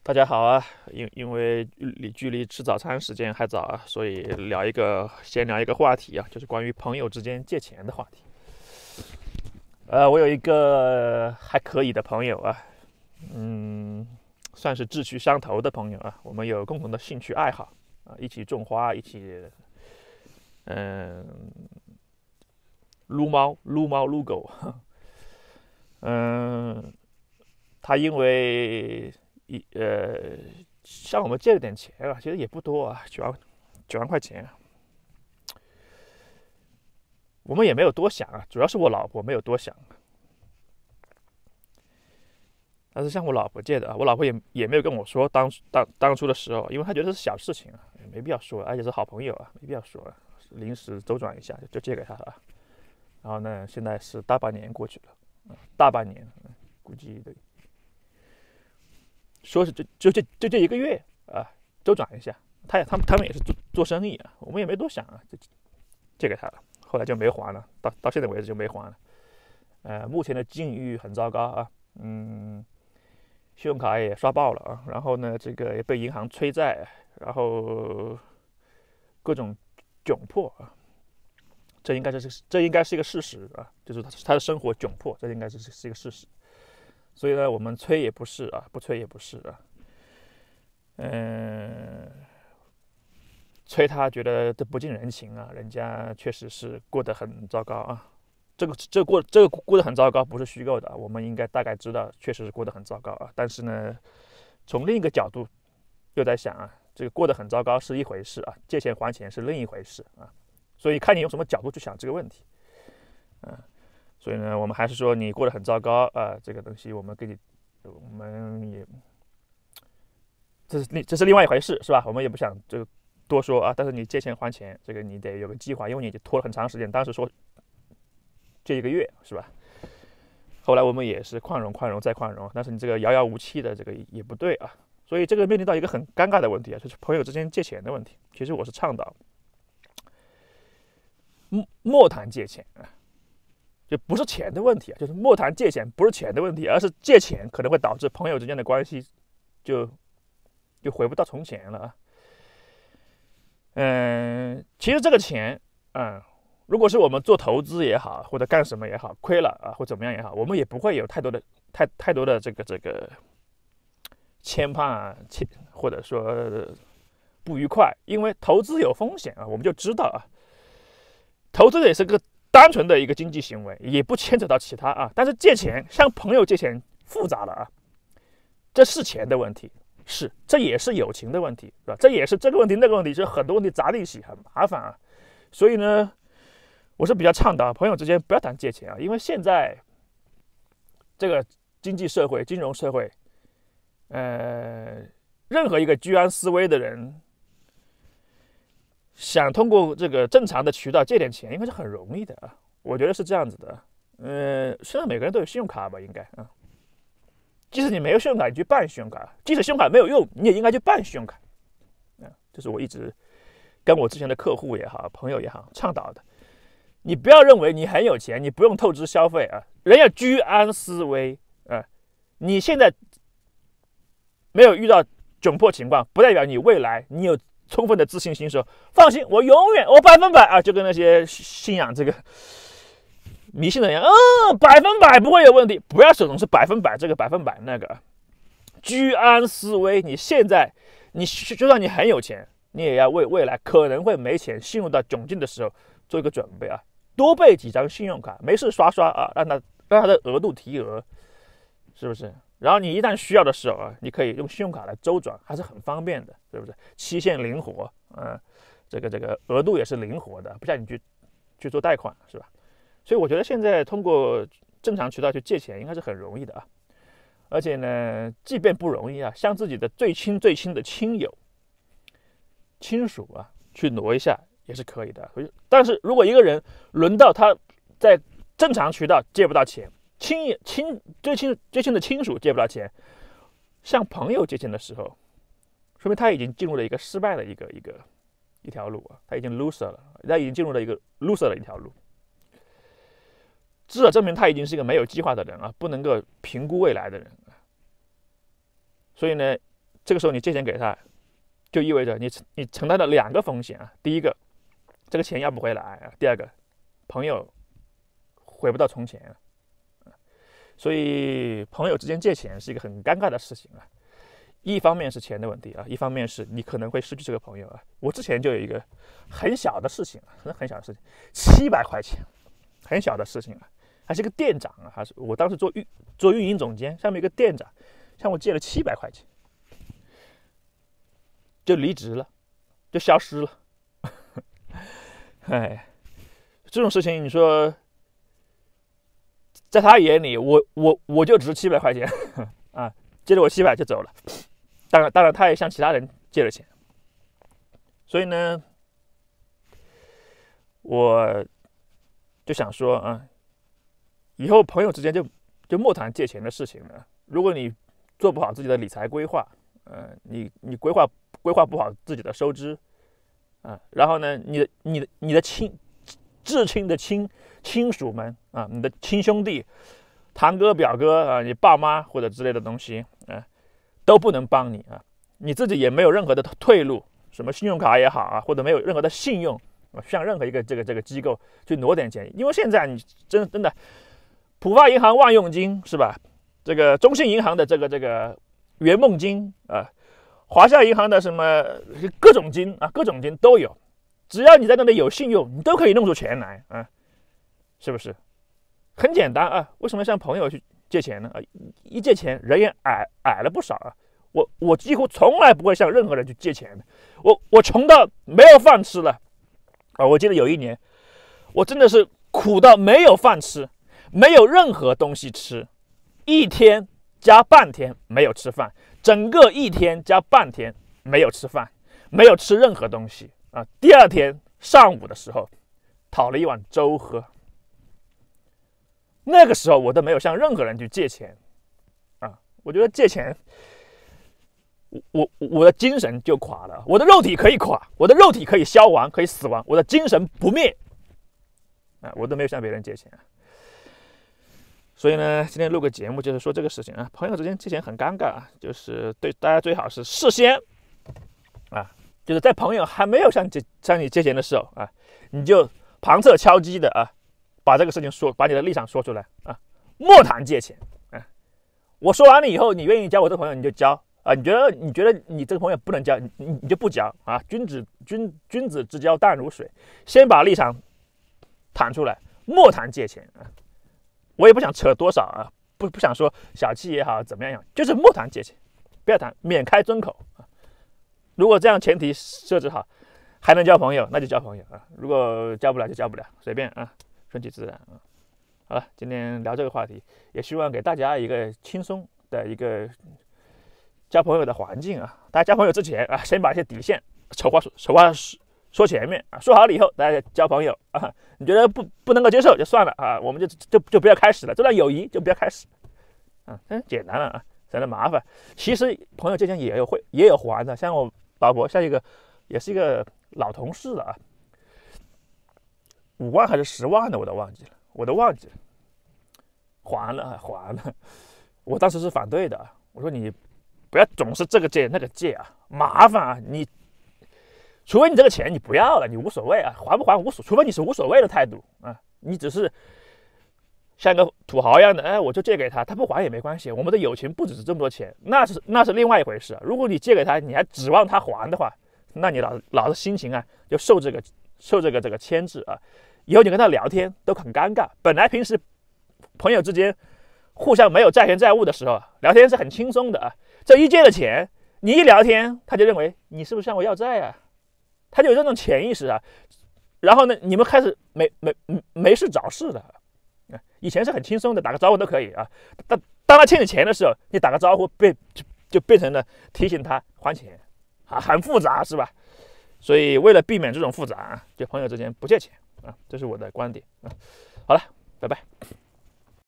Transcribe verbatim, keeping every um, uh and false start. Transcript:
大家好啊，因因为离距离吃早餐时间还早啊，所以聊一个先聊一个话题啊，就是关于朋友之间借钱的话题。呃，我有一个还可以的朋友啊，嗯，算是志趣相投的朋友啊，我们有共同的兴趣爱好啊，一起种花，一起嗯撸猫、撸猫、撸狗，嗯，他因为一呃向我们借了点钱啊，其实也不多啊，九万九万块钱，我们也没有多想啊，主要是我老婆没有多想，但是向我老婆借的啊，我老婆也也没有跟我说当当当初的时候，因为她觉得是小事情啊，没必要说，而且是好朋友啊，没必要说啊，临时周转一下就借给她了。然后呢，现在是大半年过去了，大半年，估计得说是就就这就这一个月啊，周转一下。他也他们他们也是做做生意啊，我们也没多想啊，就借给他了。后来就没还了，到到现在为止就没还了。呃，目前的境遇很糟糕啊，嗯，信用卡也刷爆了啊，然后呢，这个也被银行催债，然后各种窘迫啊，这应该是这应该是一个事实啊，就是他他的生活窘迫，这应该是是一个事实。所以呢，我们催也不是啊，不催也不是啊，嗯，催他觉得这不近人情啊，人家确实是过得很糟糕啊。这个这个过这个过得很糟糕，不是虚构的，我们应该大概知道，确实是过得很糟糕啊。但是呢，从另一个角度又在想啊，这个过得很糟糕是一回事啊，借钱还钱是另一回事啊。所以看你用什么角度去想这个问题，啊，所以呢，我们还是说你过得很糟糕啊，这个东西我们给你，我们也这是另这是另外一回事，是吧？我们也不想这个多说啊。但是你借钱还钱，这个你得有个计划，因为你已经拖了很长时间。当时说这一个月是吧？后来我们也是宽容、宽容再宽容，但是你这个遥遥无期的这个也不对啊。所以这个面临到一个很尴尬的问题啊，就是朋友之间借钱的问题。其实我是倡导莫谈借钱啊，就不是钱的问题啊，就是莫谈借钱，不是钱的问题，而是借钱可能会导致朋友之间的关系就就回不到从前了啊。嗯，其实这个钱，嗯，如果是我们做投资也好，或者干什么也好，亏了啊，或怎么样也好，我们也不会有太多的太太多的这个这个牵绊啊，或者说不愉快，因为投资有风险啊，我们就知道啊，投资也是个单纯的一个经济行为，也不牵扯到其他啊。但是借钱，向朋友借钱复杂了啊，这是钱的问题，是，这也是友情的问题，是吧？这也是这个问题那个问题，是很多问题砸在一起，很麻烦啊。所以呢，我是比较倡导朋友之间不要谈借钱啊，因为现在这个经济社会、金融社会，呃，任何一个居安思危的人，想通过这个正常的渠道借点钱，应该是很容易的啊。我觉得是这样子的。呃，现在每个人都有信用卡吧，应该啊。即使你没有信用卡，你去办信用卡；即使信用卡没有用，你也应该去办信用卡。啊，这是我一直跟我之前的客户也好、朋友也好倡导的。你不要认为你很有钱，你不用透支消费啊，人要居安思危啊。你现在没有遇到窘迫情况，不代表你未来你有充分的自信心说，放心，我永远我百分百啊，就跟那些信仰这个迷信的人，嗯，百分百不会有问题。不要总是百分百这个百分百那个，居安思危。你现在你就算你很有钱，你也要为未来可能会没钱、陷入到窘境的时候做一个准备啊。多备几张信用卡，没事刷刷啊，让它让它的额度提额，是不是？然后你一旦需要的时候啊，你可以用信用卡来周转，还是很方便的，是不是？期限灵活，嗯、呃，这个这个额度也是灵活的，不像你去去做贷款，是吧？所以我觉得现在通过正常渠道去借钱，应该是很容易的啊。而且呢，即便不容易啊，向自己的最亲最亲的亲友、亲属啊，去挪一下也是可以的。但是如果一个人轮到他在正常渠道借不到钱，亲亲最亲最亲的亲属借不到钱，向朋友借钱的时候，说明他已经进入了一个失败的一个一个一条路啊，他已经 loser 了，他已经进入了一个 loser 的一条路。至少证明他已经是一个没有计划的人啊，不能够评估未来的人。所以呢， 这个时候你借钱给他，就意味着你你承担了两个风险啊。第一个，这个钱要不回来啊；第二个，朋友回不到从前啊。所以朋友之间借钱是一个很尴尬的事情啊。一方面是钱的问题啊，一方面是你可能会失去这个朋友啊。我之前就有一个很小的事情啊，很很小的事情，七百块钱，很小的事情啊，还是个店长啊，还是我当时做运做运营总监，下面一个店长向我借了七百块钱，就离职了，就消失了。哎，这种事情你说，在他眼里，我我我就值七百块钱啊，借了我七百就走了。当然，当然他也向其他人借了钱，所以呢，我就想说啊，以后朋友之间就就莫谈借钱的事情了。如果你做不好自己的理财规划，呃，你你规划规划不好自己的收支，啊，然后呢，你的你的你的亲至亲的亲亲属们啊，你的亲兄弟、堂哥、表哥啊，你爸妈或者之类的东西啊，都不能帮你啊，你自己也没有任何的退路，什么信用卡也好啊，或者没有任何的信用，向任何一个这个这个机构去挪点钱，因为现在你真真的，浦发银行万用金是吧？这个中信银行的这个这个圆梦金啊，华夏银行的什么各种金啊，各种金都有，只要你在那里有信用，你都可以弄出钱来啊，是不是？很简单啊，为什么向朋友去借钱呢？啊，一借钱人也矮矮了不少啊。我我几乎从来不会向任何人去借钱的，我我穷到没有饭吃了啊！我记得有一年，我真的是苦到没有饭吃，没有任何东西吃，一天加半天没有吃饭，整个一天加半天没有吃饭，没有吃任何东西啊！第二天上午的时候，讨了一碗粥喝。那个时候我都没有向任何人去借钱啊！我觉得借钱，我我的精神就垮了，我的肉体可以垮，我的肉体可以消亡，可以死亡，我的精神不灭啊！我都没有向别人借钱，所以呢，今天录个节目就是说这个事情啊，朋友之间借钱很尴尬啊，就是对大家最好是事先啊，就是在朋友还没有向借向你借钱的时候啊，你就旁侧敲击的啊。把这个事情说，把你的立场说出来啊！莫谈借钱啊！我说完了以后，你愿意交我这个朋友，你就交啊！你觉得你觉得你这个朋友不能交，你你就不交啊！君子君君子之交淡如水，先把立场谈出来，莫谈借钱啊！我也不想扯多少啊，不不想说小气也好怎么样，就是莫谈借钱，不要谈，免开尊口啊！如果这样前提设置好，还能交朋友，那就交朋友啊！如果交不了就交不了，随便啊！顺其自然啊！好了，今天聊这个话题，也希望给大家一个轻松的一个交朋友的环境啊。大家交朋友之前啊，先把一些底线、丑话、丑话说前面啊，说好了以后，大家交朋友啊。你觉得不不能够接受就算了啊，我们就就就不要开始了。这段友谊就不要开始啊，真简单了啊，省得麻烦。其实朋友之间也有会也有还的，像我老婆，像一个也是一个老同事了啊。五万还是十万的，我都忘记了，我都忘记了，还了还了。我当时是反对的，我说你不要总是这个借那个借啊，麻烦啊！你除非你这个钱你不要了，你无所谓啊，还不还无所，除非你是无所谓的态度啊，你只是像个土豪一样的，哎，我就借给他，他不还也没关系，我们的友情不只是这么多钱，那是那是另外一回事。如果你借给他，你还指望他还的话，那你老老的心情啊，就受这个受这个这个牵制啊。以后你跟他聊天都很尴尬。本来平时朋友之间互相没有债权债务的时候，聊天是很轻松的啊。这一借了钱，你一聊天，他就认为你是不是向我要债啊？他就有这种潜意识啊。然后呢，你们开始没没没事找事的。以前是很轻松的，打个招呼都可以啊。当当他欠你钱的时候，你打个招呼变就就变成了提醒他还钱啊，很复杂是吧？所以为了避免这种复杂啊，就朋友之间不借钱。啊，这是我的观点啊。好了，拜拜。